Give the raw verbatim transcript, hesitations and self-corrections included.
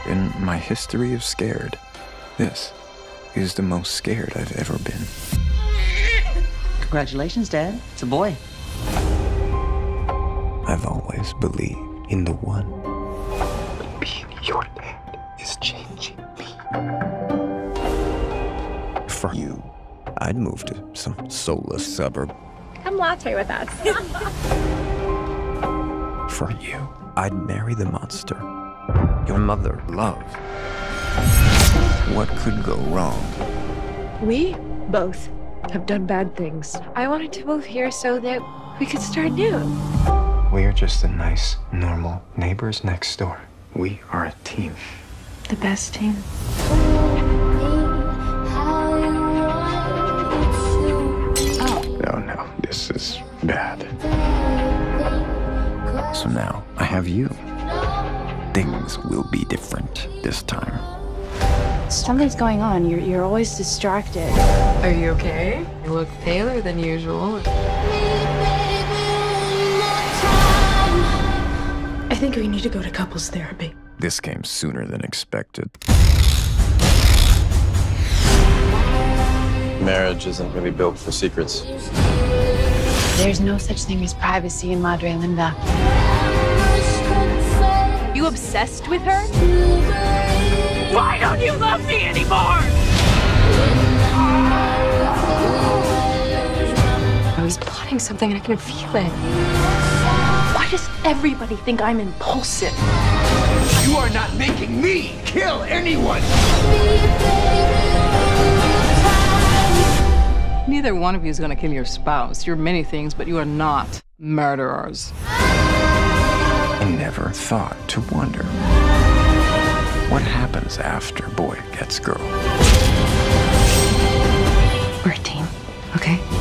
In my history of scared, this is the most scared I've ever been. Congratulations, Dad. It's a boy. I've always believed in the one. But being your dad is changing me. For you, I'd move to some soulless suburb. Come latte with us. For you, I'd marry the monster your mother loved. What could go wrong? We both have done bad things. I wanted to move here so that we could start new. We're just the nice, normal neighbors next door. We are a team. The best team. Oh. No, no, this is bad. So now I have you. Things will be different this time. Something's going on. You're, you're always distracted. Are you okay? You look paler than usual. I think we need to go to couples therapy. This came sooner than expected. Marriage isn't really built for secrets. There's no such thing as privacy in Madre Linda. You obsessed with her? Why don't you love me anymore? I was plotting something and I can feel it. Why does everybody think I'm impulsive? You are not making me kill anyone! Neither one of you is going to kill your spouse. You're many things, but you are not murderers. I never thought to wonder what happens after boy gets girl. We're a team, okay?